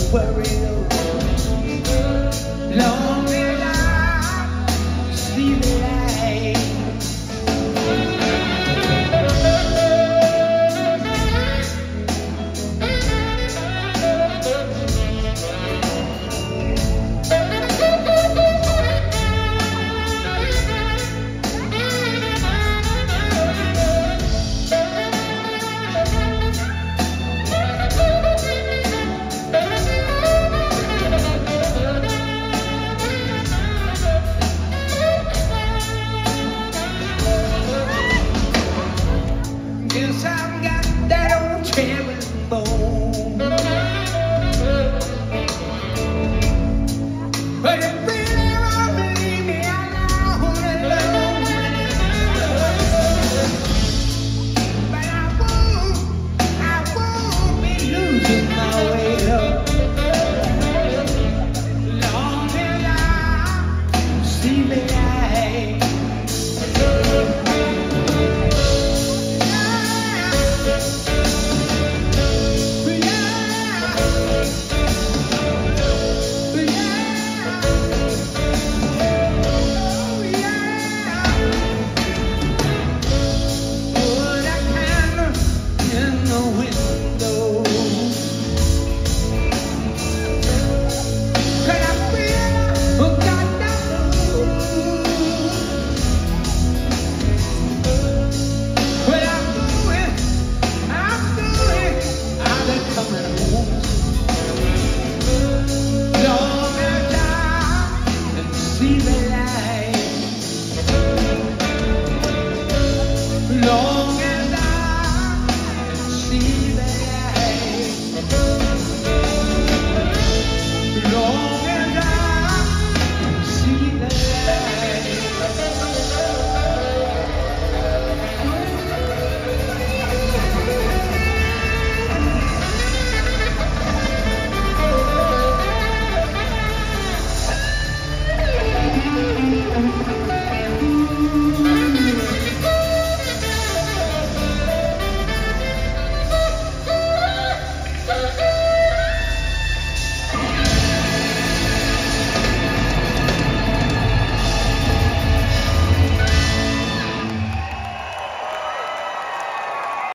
worry no long as I see the light. Guess I've got that old cherry bone, but it really won't leave me alone. But I won't be losing my way up, long as I see the light. See the light, Lord.